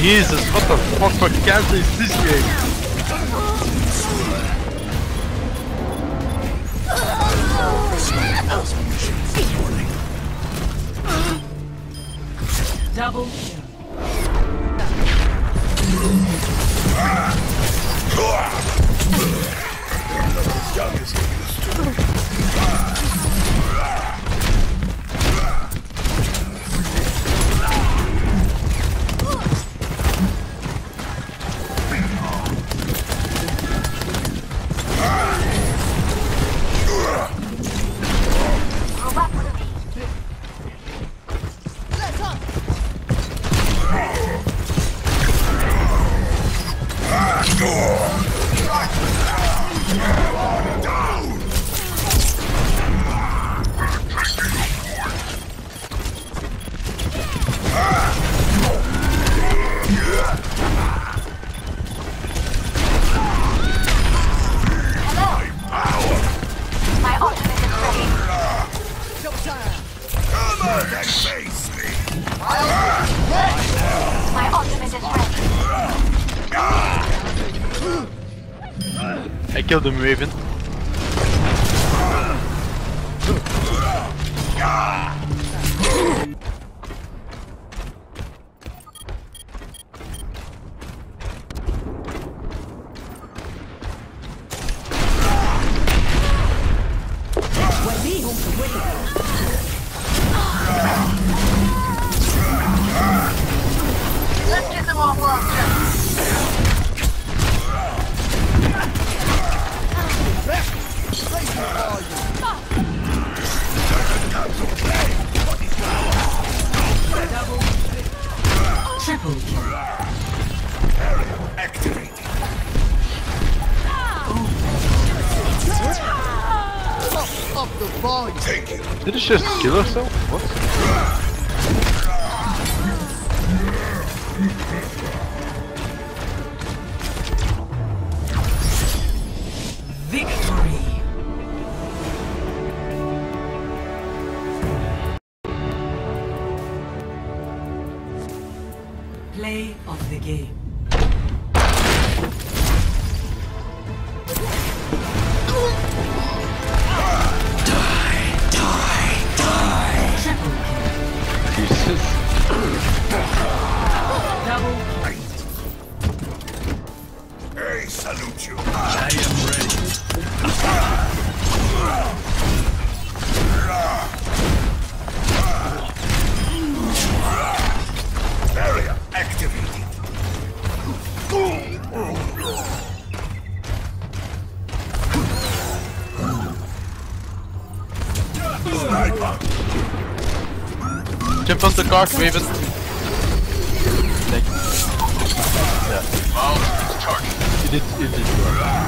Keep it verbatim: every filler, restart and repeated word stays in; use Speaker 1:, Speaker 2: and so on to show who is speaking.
Speaker 1: Jesus, what the fuck for cancer is this game?
Speaker 2: Double I killed him, Raven.
Speaker 3: Let's get them off our
Speaker 2: triple kill.
Speaker 4: Activated.
Speaker 3: up the volume.
Speaker 4: Take it.
Speaker 1: Did it just kill herself? What?
Speaker 2: Victory. Play of the game.
Speaker 1: Jesus.
Speaker 2: Double
Speaker 4: Hey, salute you.
Speaker 1: I am ready.
Speaker 4: Barrier activated. Sniper.
Speaker 1: Jump on the cart, Raven. Thank you. Yeah.
Speaker 4: Mouse is charged.
Speaker 1: You did, you did.